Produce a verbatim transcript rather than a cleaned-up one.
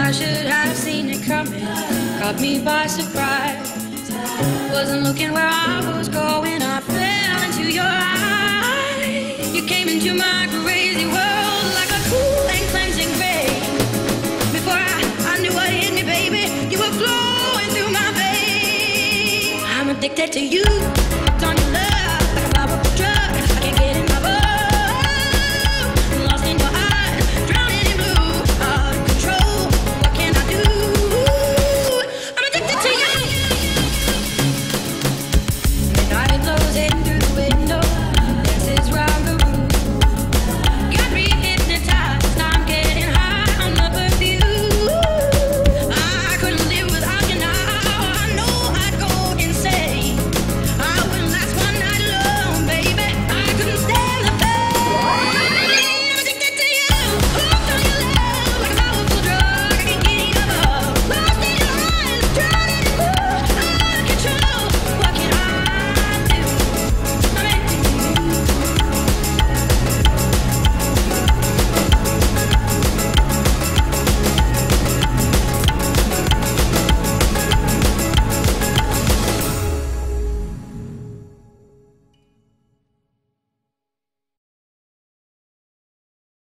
I should have seen it coming, caught me by surprise. Wasn't looking where I was going, I fell into your eyes. You came into my crazy world like a cool and cleansing rain. Before I, I knew what hit me, baby, you were flowing through my veins. I'm addicted to you.